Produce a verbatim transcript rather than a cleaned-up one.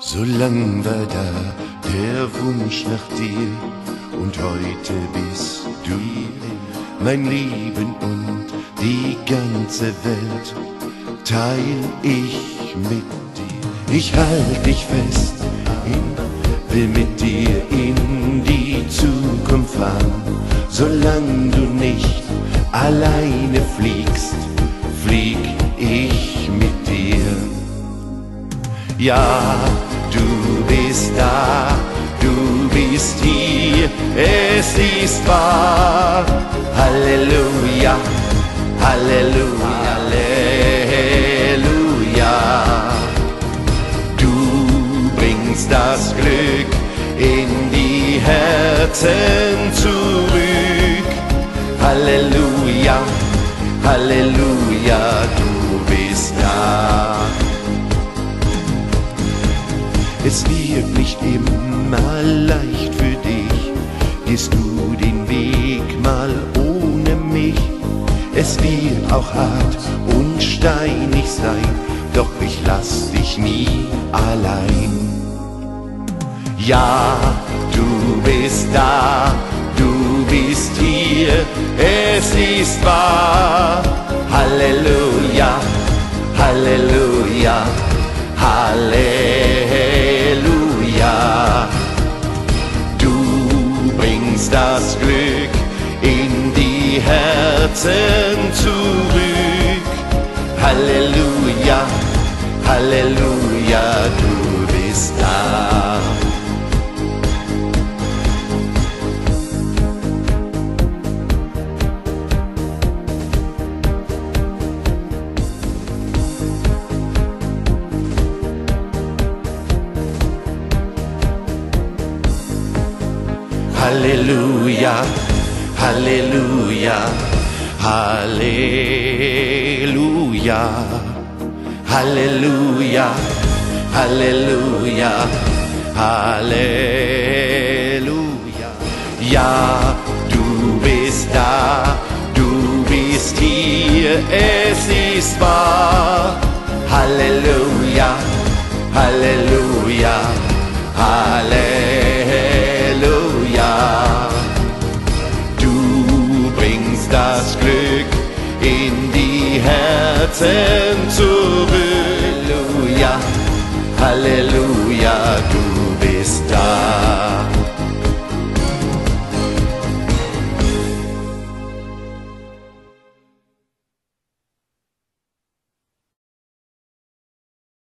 So lang war da der Wunsch nach dir, und heute bist du mein Leben, und die ganze Welt teil ich mit dir. Ich halt dich fest, will mit dir in die Zukunft fahren. Solange du nicht alleine fliegst, flieg ich mit dir. Ja, du bist da, du bist hier, es ist wahr. Halleluja, Halleluja, Halleluja. Du bringst das Glück in die Herzen zurück. Halleluja, Halleluja, du bist da. Es wird nicht immer leicht für dich, gehst du den Weg mal ohne mich. Es wird auch hart und steinig sein, doch ich lass dich nie allein. Ja, du bist da, du bist hier, es ist wahr. Halleluja, Halleluja, Halleluja. Du bringst das Glück in die Herzen zurück. Halleluja, Halleluja, du bist da. Halleluja, Halleluja, Halleluja, Halleluja, Halleluja, Halleluja. Ja, du bist da, du bist hier, es ist wahr. Halleluja, Halleluja, Halleluja. Du bringst das Glück in die Herzen zurück. Halleluja, Halleluja, du